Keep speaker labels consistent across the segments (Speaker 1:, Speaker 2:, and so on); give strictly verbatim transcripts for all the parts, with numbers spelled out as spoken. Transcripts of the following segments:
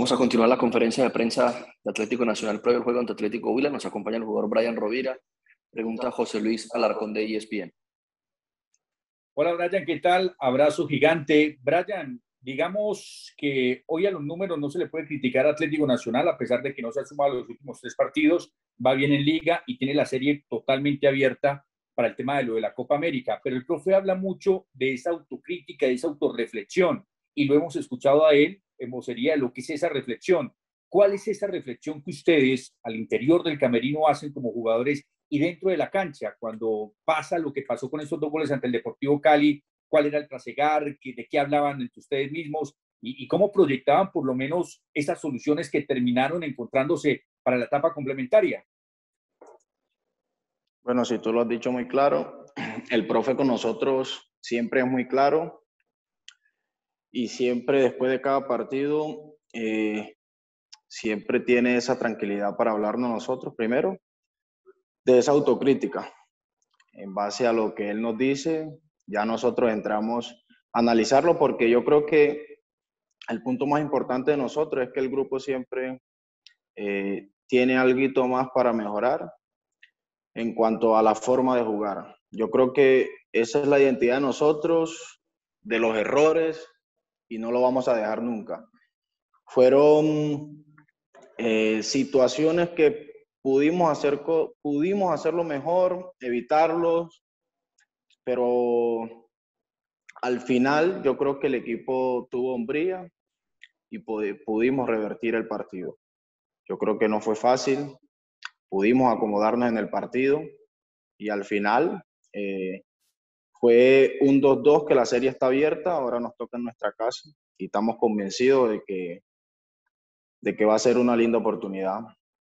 Speaker 1: Vamos a continuar la conferencia de prensa de Atlético Nacional previo al juego ante Atlético Huila. Nos acompaña el jugador Brian Rovira. Pregunta José Luis Alarcón de E S P N.
Speaker 2: Hola Brian, ¿qué tal? Abrazo gigante. Brian, digamos que hoy a los números no se le puede criticar a Atlético Nacional, a pesar de que no se ha sumado los últimos tres partidos, va bien en Liga y tiene la serie totalmente abierta para el tema de lo de la Copa América. Pero el profe habla mucho de esa autocrítica, de esa autorreflexión, y lo hemos escuchado a él en vocería de lo que es esa reflexión. ¿Cuál es esa reflexión que ustedes al interior del camerino hacen como jugadores y dentro de la cancha, cuando pasa lo que pasó con esos dos goles ante el Deportivo Cali? ¿Cuál era el trasegar? ¿De qué hablaban entre ustedes mismos? Y, y cómo proyectaban por lo menos esas soluciones que terminaron encontrándose para la etapa complementaria.
Speaker 3: Bueno, si tú lo has dicho muy claro, el profe con nosotros siempre es muy claro y siempre después de cada partido eh, siempre tiene esa tranquilidad para hablarnos nosotros primero de esa autocrítica. En base a lo que él nos dice, ya nosotros entramos a analizarlo, porque yo creo que el punto más importante de nosotros es que el grupo siempre eh, tiene algo más para mejorar en cuanto a la forma de jugar. Yo creo que esa es la identidad de nosotros, de los errores, y no lo vamos a dejar nunca. Fueron eh, situaciones que pudimos, hacer, pudimos hacerlo mejor, evitarlos, pero al final yo creo que el equipo tuvo hombría y pudimos revertir el partido. Yo creo que no fue fácil, pudimos acomodarnos en el partido y al final eh, fue un dos dos, que la serie está abierta, ahora nos toca en nuestra casa y estamos convencidos de que, de que va a ser una linda oportunidad.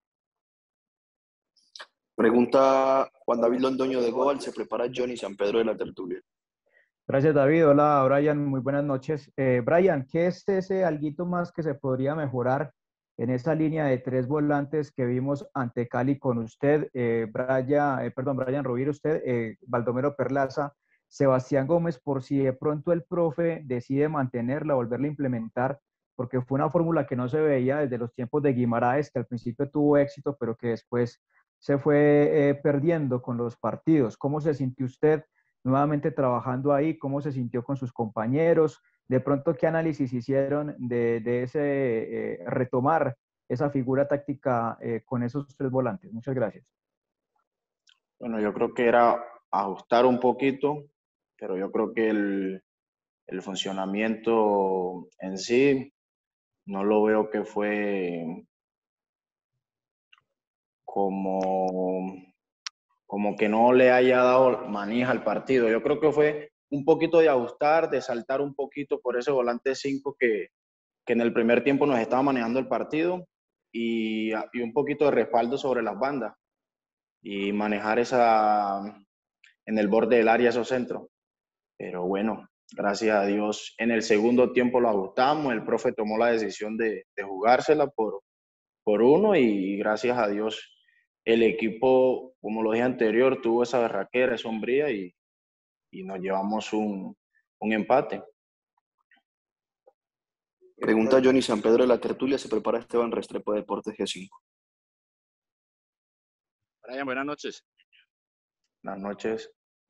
Speaker 1: Pregunta Juan David Londoño de Gobal. Se prepara Johnny San Pedro de la tertulia.
Speaker 4: Gracias, David. Hola, Brian. Muy buenas noches. Eh, Brian, ¿qué es ese alguito más que se podría mejorar en esa línea de tres volantes que vimos ante Cali con usted, eh, Brian, eh, perdón, Brian Rovira, usted, eh, Baldomero Perlaza, Sebastián Gómez, por si de pronto el profe decide mantenerla, volverla a implementar, porque fue una fórmula que no se veía desde los tiempos de Guimaraes, que al principio tuvo éxito, pero que después se fue eh, perdiendo con los partidos? ¿Cómo se sintió usted nuevamente trabajando ahí? ¿Cómo se sintió con sus compañeros? De pronto, ¿qué análisis hicieron de, de ese eh, retomar esa figura táctica eh, con esos tres volantes? Muchas gracias.
Speaker 3: Bueno, yo creo que era ajustar un poquito, pero yo creo que el, el funcionamiento en sí no lo veo que fue como, como que no le haya dado manija al partido. Yo creo que fue un poquito de ajustar, de saltar un poquito por ese volante cinco que, que en el primer tiempo nos estaba manejando el partido, y, y un poquito de respaldo sobre las bandas y manejar esa en el borde del área esos centros. Pero bueno, gracias a Dios en el segundo tiempo lo ajustamos, el profe tomó la decisión de, de jugársela por, por uno, y gracias a Dios el equipo, como lo dije anterior, tuvo esa berraquera, esa hombría, y, y nos llevamos un, un empate.
Speaker 1: Pregunta Johnny San Pedro de la tertulia. Se prepara Esteban Restrepo de Deportes G cinco.
Speaker 5: Brian, buenas noches.
Speaker 3: Buenas noches.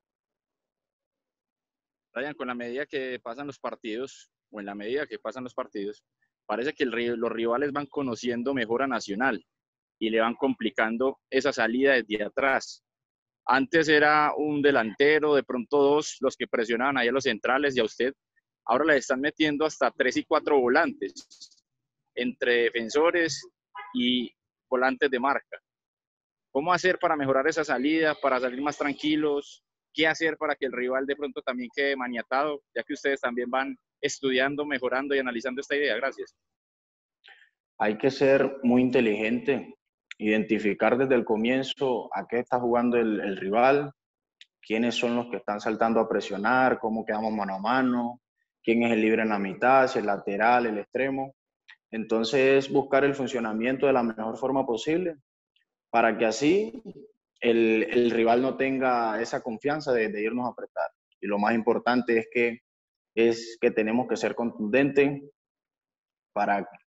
Speaker 5: Brian, con la medida que pasan los partidos, o en la medida que pasan los partidos, parece que el, los rivales van conociendo mejor a Nacional y le van complicando esa salida desde atrás. Antes era un delantero, de pronto dos, los que presionaban ahí a los centrales y a usted. Ahora le están metiendo hasta tres y cuatro volantes, entre defensores y volantes de marca. ¿Cómo hacer para mejorar esa salida, para salir más tranquilos? ¿Qué hacer para que el rival de pronto también quede maniatado, ya que ustedes también van estudiando, mejorando y analizando esta idea? Gracias.
Speaker 3: Hay que ser muy inteligente, identificar desde el comienzo a qué está jugando el, el rival, quiénes son los que están saltando a presionar, cómo quedamos mano a mano, quién es el libre en la mitad, si el lateral, el extremo. Entonces, buscar el funcionamiento de la mejor forma posible para que así el, el rival no tenga esa confianza de, de irnos a apretar. Y lo más importante es que, es que tenemos que ser contundentes para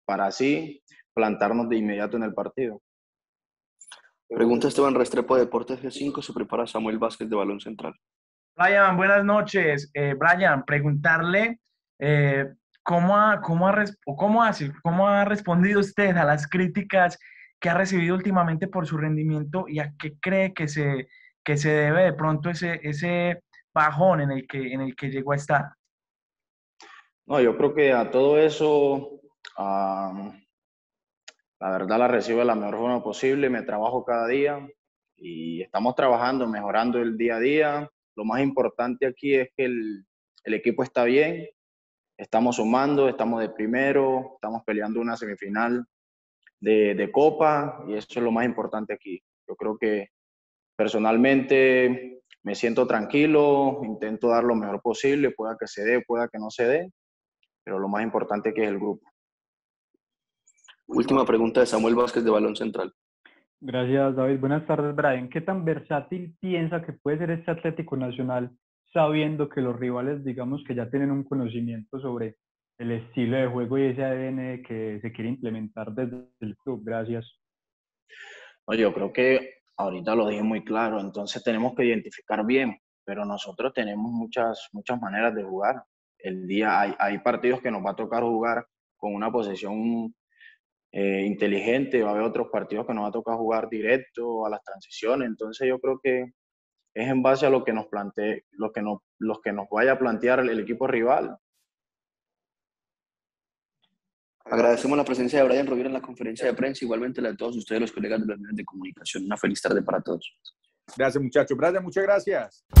Speaker 3: para así plantarnos de inmediato en el partido.
Speaker 1: Pregunta Esteban Restrepo de Deportes G cinco, se prepara Samuel Vázquez de Balón Central.
Speaker 6: Brian, buenas noches. Eh, Brian, preguntarle eh, ¿cómo, ha, cómo, ha, cómo, hace, ¿cómo ha respondido usted a las críticas que ha recibido últimamente por su rendimiento y a qué cree que se, que se debe de pronto ese, ese bajón en el, que, en el que llegó a estar?
Speaker 3: No, yo creo que a todo eso, um, la verdad la recibo de la mejor forma posible, me trabajo cada día y estamos trabajando, mejorando el día a día. Lo más importante aquí es que el, el equipo está bien, estamos sumando, estamos de primero, estamos peleando una semifinal de, de Copa y eso es lo más importante aquí. Yo creo que personalmente me siento tranquilo, intento dar lo mejor posible, pueda que se dé, pueda que no se dé, pero lo más importante aquí es el grupo.
Speaker 1: Última pregunta de Samuel Vázquez de Balón Central.
Speaker 7: Gracias, David. Buenas tardes, Brian. ¿Qué tan versátil piensa que puede ser este Atlético Nacional sabiendo que los rivales, digamos, que ya tienen un conocimiento sobre el estilo de juego y ese A D N que se quiere implementar desde el club? Gracias.
Speaker 3: No, yo creo que ahorita lo dije muy claro, entonces tenemos que identificar bien, pero nosotros tenemos muchas, muchas maneras de jugar. El día, hay, hay partidos que nos va a tocar jugar con una posesión eh, inteligente, va a haber otros partidos que nos va a tocar jugar directo a las transiciones, entonces yo creo que es en base a lo que nos plantee, lo que nos, los que nos vaya a plantear el, el equipo rival.
Speaker 1: Agradecemos la presencia de Brian Rovira en la conferencia de prensa, igualmente la de todos ustedes, los colegas de los medios de comunicación. Una feliz tarde para todos.
Speaker 2: Gracias, muchachos. Brian, muchas gracias.